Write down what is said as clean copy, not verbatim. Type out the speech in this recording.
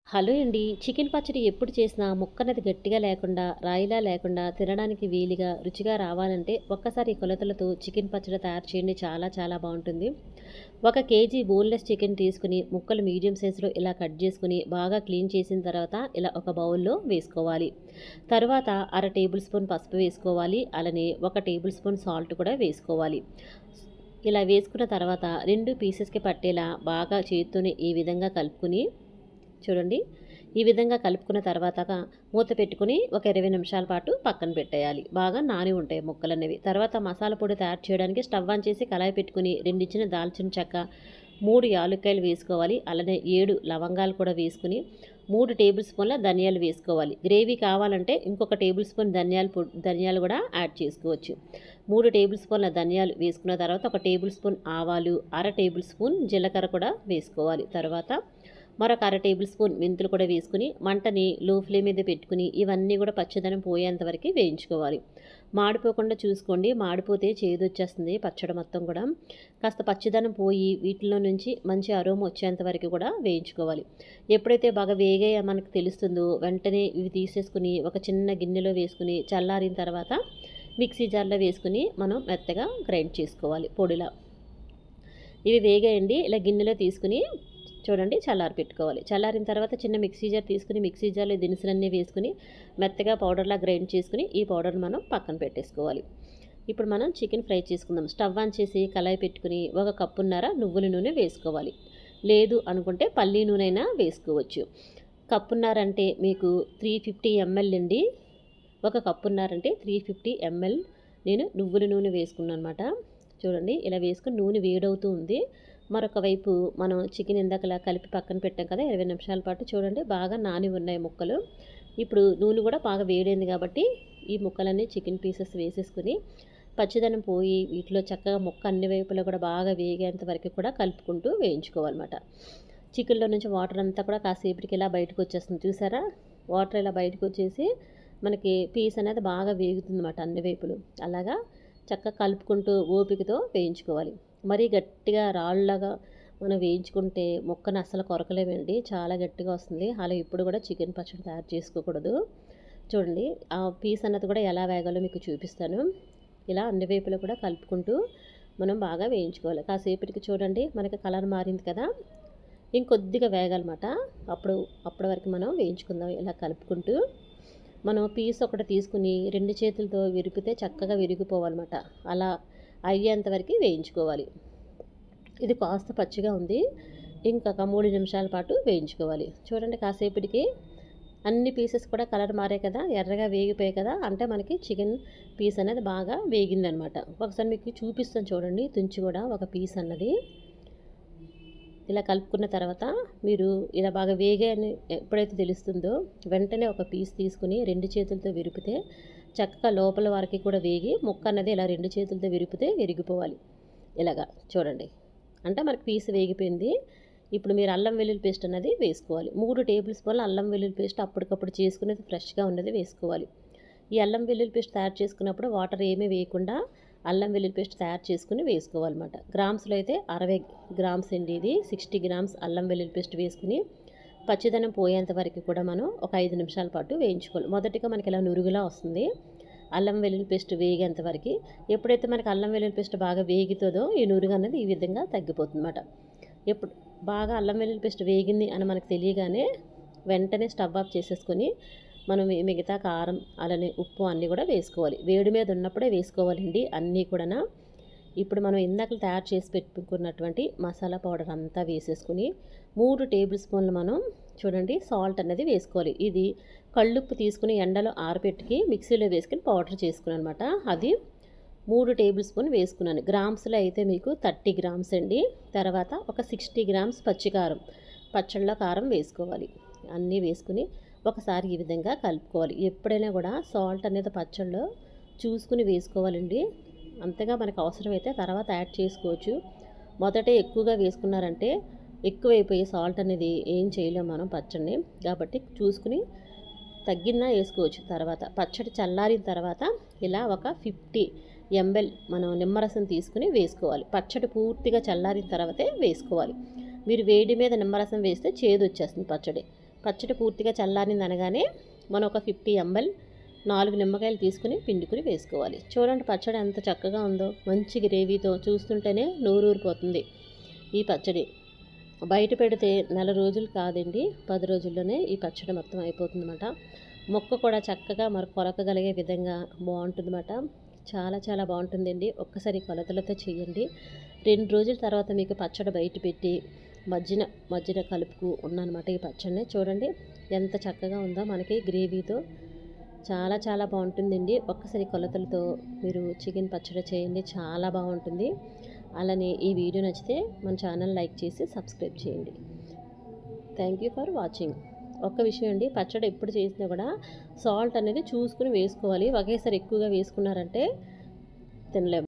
Hello అండి. Chicken పచ్చడి ఎప్పుడు చేసినా ముక్కనేది గట్టిగా లేకుండా, రాయిలా లేకుండా, తినడానికి వీలుగా, రుచిగా రావాలంటే ఒక్కసారి ఈ కొలతలతో చికెన్ పచ్చడి తయారు చేయండి. చాలా చాలా బావుంటుంది. 1 కేజీ బోన్‌లెస్ చికెన్ తీసుకొని ముక్కలు మీడియం సైజులో ఇలా కట్ చేసుకొని బాగా క్లీన్ చేసిన తర్వాత ఇలా ఒక బౌల్‌లో వేసుకోవాలి. తరువాత అర టేబుల్ స్పూన్ పసుపు వేసుకోవాలి. అలానే 1 టేబుల్ స్పూన్ సాల్ట్ కూడా వేసుకోవాలి. ఇలా వేసుకున్న తర్వాత 2 పీసెస్‌కి పట్టేలా బాగా చేత్తోనే ఈ విధంగా కలుపుకొని చూడండి. ఈ విధంగా కలుపుకున్న తర్వాతగా మూత పెట్టుకొని ఒక 20 నిమిషాల పాటు పక్కన పెట్టేయాలి. బాగా నాని ఉంటాయి ముక్కలనేవి. తర్వాత మసాలా పొడి తయారు చేయడానికి స్టవ్ ఆన్ చేసి కళాయి పెట్టుకొని 2 ఇచ్చిన దాల్చిన చెక్క, 3 యాలుక్కాయలు వేసుకోవాలి. అలానే 7 లవంగాలు కూడా వేసుకొని 3 టేబుల్ స్పూన్ల ధనియాలు వేసుకోవాలి. గ్రేవీ కావాలంటే ఇంకొక టేబుల్ స్పూన్ ధనియాలు కూడా యాడ్ చేసుకోవచ్చు. 3 టేబుల్ స్పూన్ల ధనియాలు వేసుకున్న తర్వాత ఒక టేబుల్ స్పూన్ ఆవాలు, అర టేబుల్ స్పూన్ జీలకర్ర కూడా వేసుకోవాలి. తర్వాత మరొక అర టేబుల్ స్పూన్ మెంతులు కూడా వేసుకుని మంటని లో ఫ్లేమ్ మీద పెట్టుకుని ఇవన్నీ కూడా పచ్చదనం పోయేంత వరకు వేయించుకోవాలి. మాడిపోకుండా చూసుకోండి. మాడిపోతే చేదొచ్చేస్తుంది పచ్చడి మొత్తం కూడా. కాస్త పచ్చదనం పోయి వీటిలో నుంచి మంచి అరోమా వచ్చేంత వరకు కూడా వేయించుకోవాలి. ఎప్పుడైతే బాగా వేగాయో మనకు తెలుస్తుందో వెంటనే ఇవి తీసేసుకుని ఒక చిన్న గిన్నెలో వేసుకుని చల్లారిన తర్వాత మిక్సీ జార్లో వేసుకుని మనం మెత్తగా గ్రైండ్ చేసుకోవాలి పొడిలా. ఇవి వేగాయండి. ఇలా గిన్నెలో తీసుకుని చూడండి చల్లారి పెట్టుకోవాలి. చల్లారిన తర్వాత చిన్న మిక్సీ జార్ తీసుకుని మిక్సీ జార్లో దినుసులన్నీ వేసుకుని మెత్తగా పౌడర్లా గ్రైండ్ చేసుకుని ఈ పౌడర్ని మనం పక్కన పెట్టేసుకోవాలి. ఇప్పుడు మనం చికెన్ ఫ్రై చేసుకుందాం. స్టవ్ ఆన్ చేసి కళాయి పెట్టుకుని 1 కప్పున్నర నువ్వుల నూనె వేసుకోవాలి. లేదు అనుకుంటే పల్లి నూనె అయినా వేసుకోవచ్చు. కప్పున్నర అంటే మీకు 350 ml అండి. 1 కప్పున్నర అంటే 350 ml నేను నువ్వుల నూనె వేసుకున్నాను అనమాట. చూడండి ఇలా వేసుకుని నూనె వేడవుతూ ఉంది. మరొక వైపు మనం చికెన్ ఇందాకలా కలిపి పక్కన పెట్టాం కదా 20 నిమిషాల పాటు. చూడండి బాగా నాని ఉన్నాయి ముక్కలు. ఇప్పుడు నూనె కూడా బాగా వేడైంది కాబట్టి ఈ ముక్కలన్నీ చికెన్ పీసెస్ వేసేసుకుని పచ్చిదనం పోయి వీటిలో చక్కగా ముక్క అన్ని వైపులా కూడా బాగా వేగేంత వరకు కూడా కలుపుకుంటూ వేయించుకోవాలన్నమాట. చికెన్లో నుంచి వాటర్ అంతా కూడా కాసేపటికి ఇలా బయటకు వచ్చేస్తుంది చూసారా. వాటర్ ఇలా బయటకు వచ్చేసి మనకి పీస్ అనేది బాగా వేగుతుందన్నమాట అన్ని వైపులు. అలాగా చక్కగా కలుపుకుంటూ ఓపికతో వేయించుకోవాలి. మరీ గట్టిగా రాళ్ళలాగా మనం వేయించుకుంటే ముక్కను అస్సలు కొరకలేమండి. చాలా గట్టిగా వస్తుంది. అలా ఇప్పుడు కూడా చికెన్ పచ్చడి తయారు చేసుకోకూడదు. చూడండి ఆ పీస్ అన్నది కూడా ఎలా వేగాలో మీకు చూపిస్తాను. ఇలా అన్ని వైపులా కూడా కలుపుకుంటూ మనం బాగా వేయించుకోవాలి. కాసేపటికి చూడండి మనకి కలర్ మారింది కదా. ఇంకొద్దిగా వేగాలన్నమాట. అప్పటి వరకు మనం వేయించుకుందాం. ఇలా కలుపుకుంటూ మనం పీస్ ఒకటి తీసుకుని 2 చేతులతో విరిపితే చక్కగా విరిగిపోవాలన్నమాట. అలా అయ్యేంత వరకు వేయించుకోవాలి. ఇది కాస్త పచ్చిగా ఉంది. ఇంకొక 3 నిమిషాల పాటు వేయించుకోవాలి. చూడండి కాసేపటికి అన్ని పీసెస్ కూడా కలర్ మారాయి కదా, ఎర్రగా వేగిపోయాయి కదా, అంటే మనకి చికెన్ పీస్ అనేది బాగా వేగిందనమాట. ఒకసారి మీకు చూపిస్తాను చూడండి తుంచి కూడా ఒక పీస్ అన్నది. ఇలా కలుపుకున్న తర్వాత మీరు ఇలా బాగా వేగాయని ఎప్పుడైతే తెలుస్తుందో వెంటనే ఒక పీస్ తీసుకుని 2 చేతులతో విరిపితే చక్కగా లోపల వరకు కూడా వేగి ముక్క అన్నది ఇలా 2 చేతులతో విరిపితే విరిగిపోవాలి. ఇలాగా చూడండి అంటే మనకి పీస్ వేగిపోయింది. ఇప్పుడు మీరు అల్లం వెల్లుల్లి పేస్ట్ అన్నది వేసుకోవాలి. 3 టేబుల్ స్పూన్ల అల్లం వెల్లుల్లి పేస్ట్ అప్పటికప్పుడు చేసుకునేది ఫ్రెష్గా ఉన్నది వేసుకోవాలి. ఈ అల్లం వెల్లుల్లి పేస్ట్ తయారు చేసుకున్నప్పుడు వాటర్ ఏమీ వేయకుండా అల్లం వెల్లుల్లి పేస్ట్ తయారు చేసుకుని వేసుకోవాలన్నమాట. గ్రామ్స్లో అయితే 60 గ్రామ్స్ అండి ఇది. 60 గ్రామ్స్ అల్లం వెల్లుల్లి పేస్ట్ వేసుకుని పచ్చిదనం పోయేంత వరకు కూడా మనం ఒక 5 నిమిషాల పాటు వేయించుకోవాలి. మొదటిగా మనకి ఇలా నురుగులా వస్తుంది అల్లం వెల్లుల్లి పేస్ట్ వేగేంత వరకు. ఎప్పుడైతే మనకి అల్లం వెల్లుల్లి పేస్ట్ బాగా వేగుతుందో ఈ నురుగు అన్నది ఈ విధంగా తగ్గిపోతుందన్నమాట. ఎప్పుడు బాగా అల్లం వెల్లుల్లి పేస్ట్ వేగింది అని మనకు తెలియగానే వెంటనే స్టవ్ ఆఫ్ చేసేసుకొని మనం మిగతా కారం అలానే ఉప్పు అన్నీ కూడా వేసుకోవాలి. వేడి మీద ఉన్నప్పుడే వేసుకోవాలండి అన్నీ కూడా. ఇప్పుడు మనం ఇందాక తయారు చేసి పెట్టుకున్నటువంటి మసాలా పౌడర్ అంతా వేసేసుకుని 3 టేబుల్ స్పూన్లు మనం చూడండి సాల్ట్ అనేది వేసుకోవాలి. ఇది కళ్ళుప్పు తీసుకుని ఎండలో ఆరబెట్టుకి మిక్సీలో వేసుకుని పౌడర్ చేసుకున్నాను అనమాట. అది 3 టేబుల్ స్పూన్ వేసుకున్నాను. గ్రామ్స్లో అయితే మీకు 30 గ్రామ్స్ అండి. తర్వాత ఒక 60 గ్రామ్స్ పచ్చికారం, పచ్చళ్ళలో కారం వేసుకోవాలి. అన్నీ వేసుకుని ఒకసారి ఈ విధంగా కలుపుకోవాలి. ఎప్పుడైనా కూడా సాల్ట్ అనేది పచ్చళ్ళలో చూసుకుని వేసుకోవాలండి. అంతగా మనకు అవసరమైతే తర్వాత యాడ్ చేసుకోవచ్చు. మొదటే ఎక్కువగా వేసుకున్నారంటే ఎక్కువైపోయి సాల్ట్ అనేది ఏం చేయలేము మనం పచ్చడిని. కాబట్టి చూసుకుని తగ్గినా వేసుకోవచ్చు. తర్వాత పచ్చడి చల్లారిన తర్వాత ఇలా ఒక 50 ml మనం నిమ్మరసం తీసుకుని వేసుకోవాలి. పచ్చడి పూర్తిగా చల్లారిన తర్వాతే వేసుకోవాలి. మీరు వేడి మీద నిమ్మరసం వేస్తే చేదు వచ్చేస్తుంది పచ్చడి. పచ్చడి పూర్తిగా చల్లారింది అనగానే మనం ఒక 50 ml 4 నిమ్మకాయలు తీసుకుని పిండుకుని వేసుకోవాలి. చూడండి పచ్చడి ఎంత చక్కగా ఉందో, మంచి గ్రేవీతో చూస్తుంటేనే నోరూరిపోతుంది. ఈ పచ్చడి బయట పెడితే నెల రోజులు కాదండి, 10 రోజుల్లోనే ఈ పచ్చడి మొత్తం అయిపోతుందన్నమాట. మొక్క కూడా చక్కగా మరి కొరకగలిగే విధంగా బాగుంటుందన్నమాట. చాలా చాలా బాగుంటుందండి. ఒక్కసారి కొలతలతో చేయండి. 2 రోజుల తర్వాత మీకు పచ్చడి బయట పెట్టి మధ్యన కలుపుకు ఉన్నానమాట ఈ పచ్చడిని. చూడండి ఎంత చక్కగా ఉందో మనకి గ్రేవీతో, చాలా చాలా బాగుంటుందండి. ఒక్కసారి కొలతలతో మీరు చికెన్ పచ్చడి చేయండి, చాలా బాగుంటుంది. అలానే ఈ వీడియో నచ్చితే మన ఛానల్ లైక్ చేసి సబ్స్క్రైబ్ చేయండి. Thank you for watching. ఒక్క విషయం అండి, పచ్చడి ఎప్పుడు చేసినా కూడా సాల్ట్ అనేది చూసుకుని వేసుకోవాలి. ఒకేసారి ఎక్కువగా వేసుకున్నారంటే తినలేము.